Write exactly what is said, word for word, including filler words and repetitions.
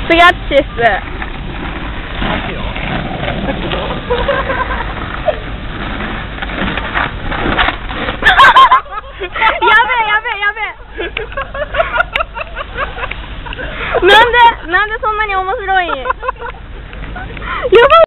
次あっちです。なんでなんでそんなに面白いん？やばい。